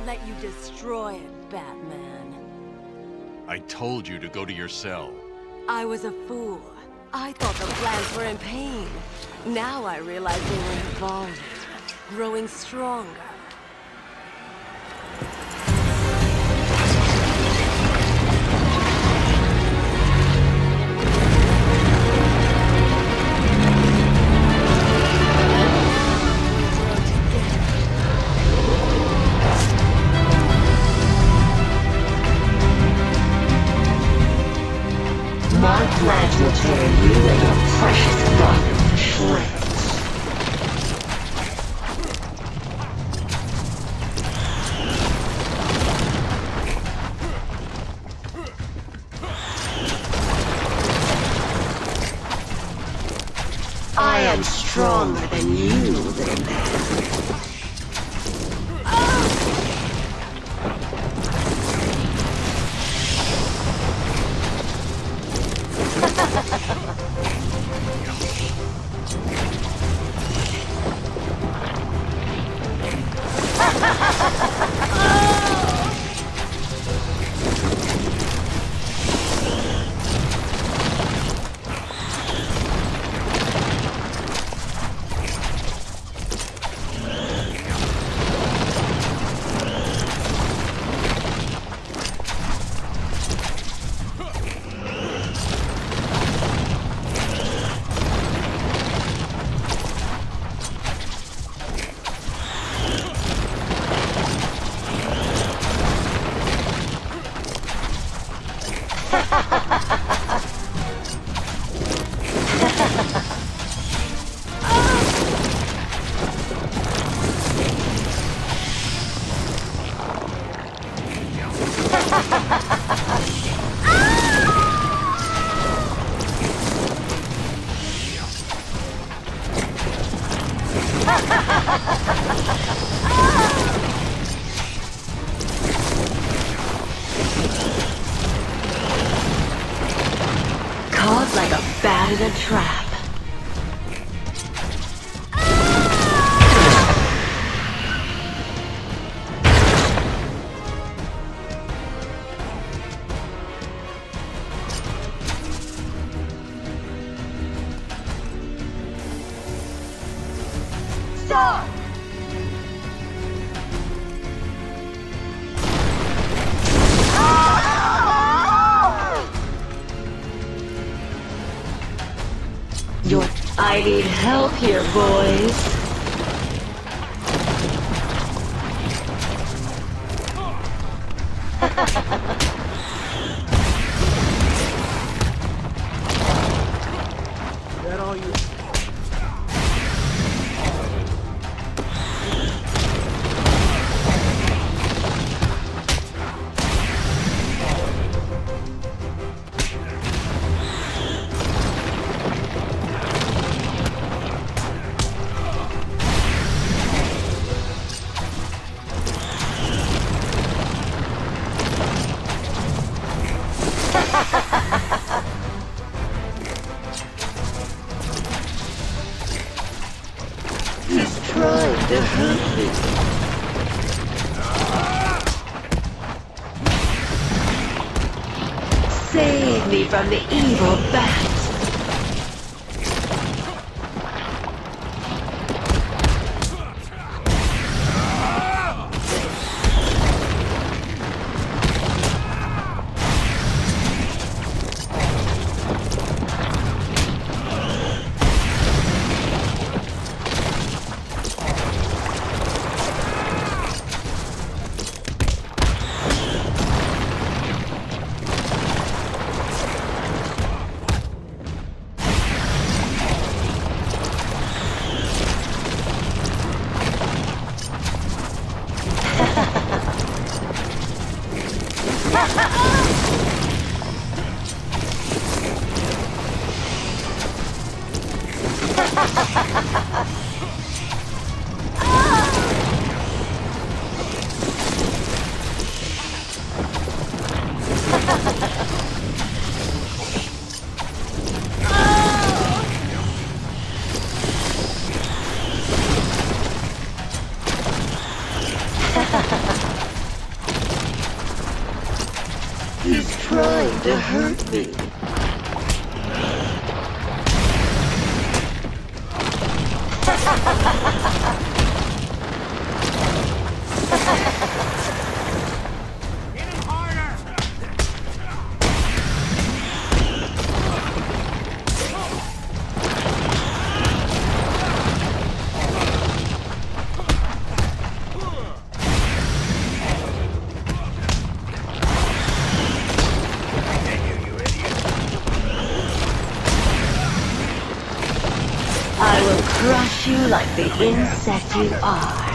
let you destroy it, Batman. I told you to go to your cell. I was a fool. I thought the plants were in pain. Now I realize they were evolving, growing stronger. My plans will tear you and your precious mother to shreds. I am stronger than you, little man. Caught like a bat in a trap. Stop! I need help here, boys. Is that all you... He's trying to hurt me. Save me from the evil bat. He's trying to hurt me. I will crush you like the insect you are.